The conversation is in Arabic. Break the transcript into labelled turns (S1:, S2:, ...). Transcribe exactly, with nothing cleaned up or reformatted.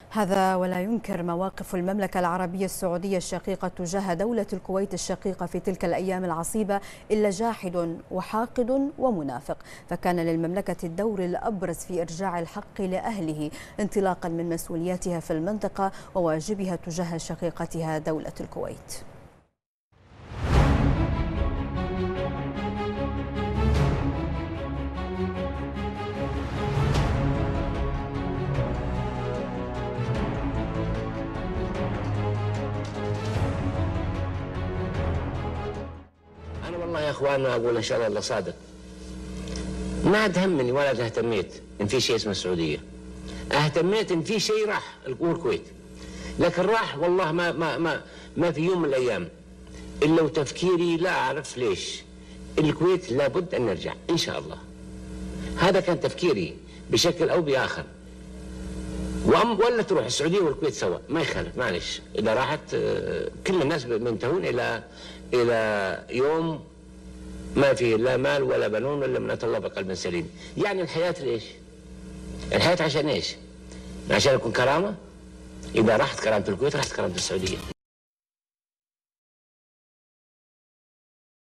S1: هذا ولا ينكر مواقف المملكة العربية السعودية الشقيقة تجاه دولة الكويت الشقيقة في تلك الأيام العصيبة إلا جاحد وحاقد ومنافق، فكان للمملكة الدور الأبرز في إرجاع الحق لأهله انطلاقا من مسؤولياتها في المنطقة وواجبها تجاه شقيقتها دولة الكويت.
S2: أنا والله يا إخواننا أقول إن شاء الله الله صادق، ما أهتمني ولا اهتميت إن في شيء اسمه السعودية، اهتميت إن في شيء راح الكويت، لكن راح والله ما ما ما ما في يوم من الأيام إلا وتفكيري لا أعرف ليش الكويت لابد أن نرجع إن شاء الله. هذا كان تفكيري بشكل أو بآخر، وأم ولا تروح السعودية والكويت سوا ما يخالف، معلش إذا راحت كل الناس بينتهون إلى إلى يوم ما فيه لا مال ولا بنون إلا من أتى الله بقلب سليم. يعني الحياة ليش؟ الحياة عشان إيش؟ عشان يكون كرامة؟ إذا راحت كرامة الكويت راحت كرامة السعودية.